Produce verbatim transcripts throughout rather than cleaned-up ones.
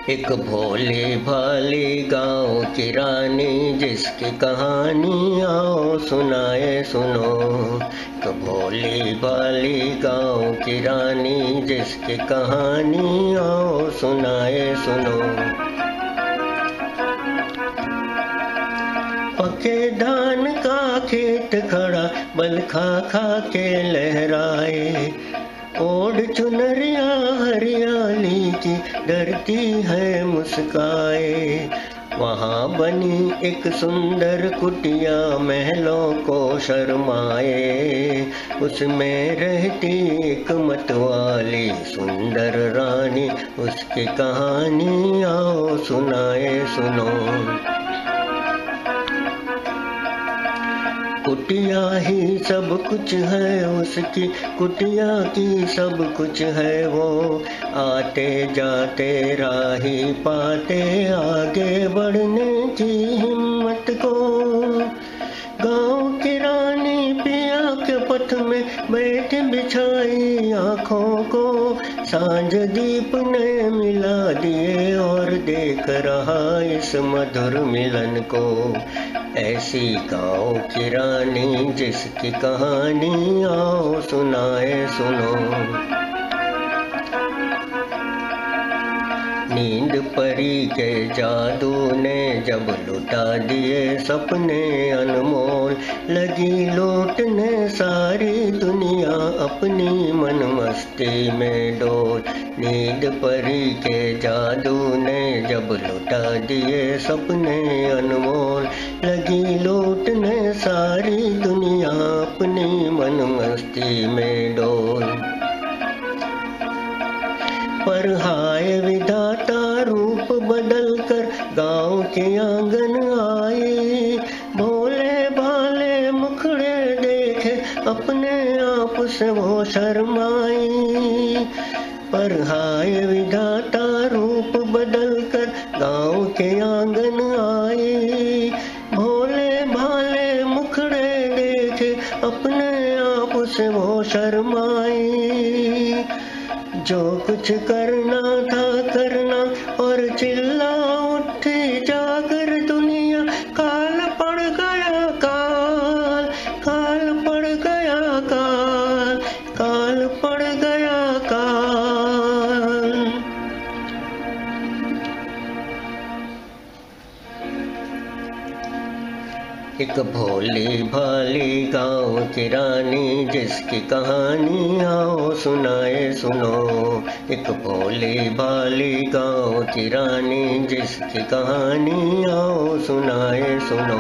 एक भोली भाली गाँव की रानी जिसकी कहानी आओ सुनाए सुनो। एक भोली भाली गाँव की रानी जिसकी कहानी आओ सुनाए सुनो। पके धान का खेत खड़ा बल खा खा के लहराए। ओढ़ चुनरिया हरियाली की डरती है मुस्काए। वहाँ बनी एक सुंदर कुटिया महलों को शर्माए। उसमें रहती एक मतवाली सुंदर रानी उसकी कहानी आओ सुनाए सुनो। कुटिया ही सब कुछ है उसकी, कुटिया की सब कुछ है वो। आते जाते राही पाते आगे बढ़ने की हिम्मत को। गाँव की रानी पिया के पथ में बैठ बिछाई आँखों को। सांझ दीप ने मिला दिए और देख रहा इस मधुर मिलन को। ऐसी गाँव की रानी जिसकी कहानी आओ सुनाए सुनो। नींद परी के जादू ने जब लुटा दिए सपने अनमोल। लगी लौटने सारी दुनिया अपनी मन मस्ती में डोल। नींद परी के जादू ने जब लुटा दिए सपने अनमोल। लगी लौटने सारी दुनिया अपनी मन मस्ती में डोल। पर हाय विधाता रूप बदल कर गाँव के आंगन आए। भोले भाले मुखड़े देखे अपने आप से वो शर्माई। पर हाय विधाता रूप बदल कर गाँव के आंगन आए। भोले भाले मुखड़े देखे अपने आप से वो शर्माई। जो कुछ करना था करना और चिल्ला उठी जाकर दुनिया। काल पड़ गया काल, काल पड़ गया काल, काल पड़ गया काल। एक भोली भाली गाँव की रानी जिसकी कहानी आओ सुनाए सुनो। एक भोली भाली गाँव की रानी जिसकी कहानी आओ सुनाए सुनो।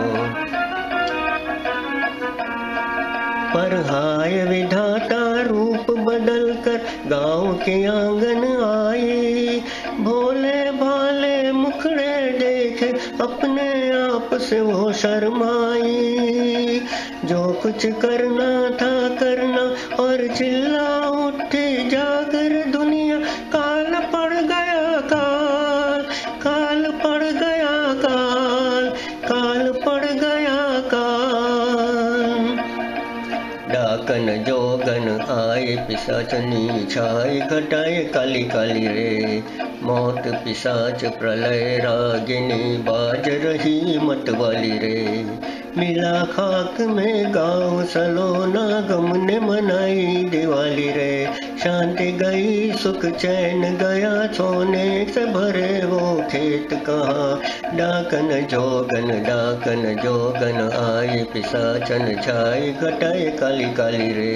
पर हाय विधाता रूप बदल कर गाँव के आंगन आए। भोले भाले मुखड़े देखे अपने आप से वो शर्माई। जो कुछ करना था करना और चिल्ला उठी जाकर दुनिया। काल पड़ गया काल, काल पड़ गया काल, काल पड़ गया काल। डाकन जोगन आए पिशाचनी छाई घटाए काली काली रे। मौत पिशाच प्रलय रागिनी बाज रही मतवाली रे। मिला खाक में गाँव सलोना गम ने मनाई दिवाली रे। शांति गई सुख चैन गया सोने से भरे वो खेत कहाँ। डाकन जोगन डाकन जोगन आई पिशाचन छाई घटाए काली काली रे।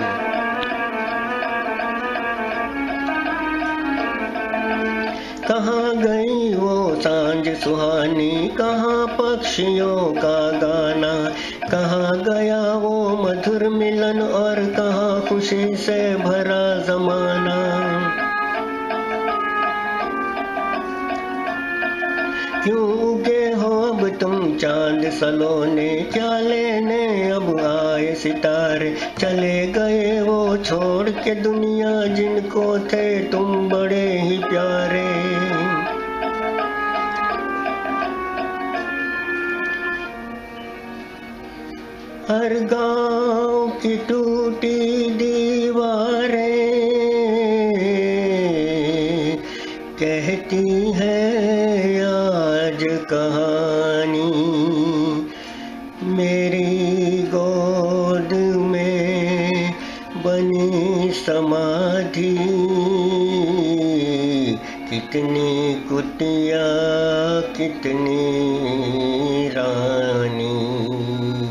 कहाँ गई वो सांझ सुहानी, कहाँ पक्षियों का गाना। कहाँ गया वो मधुर मिलन और कहाँ खुशी से भरा जमाना। क्यों उगे हो अब तुम चांद सलोने, क्या लेने अब आए सितारे। चले गए वो छोड़ के दुनिया जिनको थे तुम बड़े ही प्यारे। हर गांव की टूटी दीवारें कहती है कहानी। मेरी गोद में बनी समाधि, कितनी कुटिया कितनी रानी।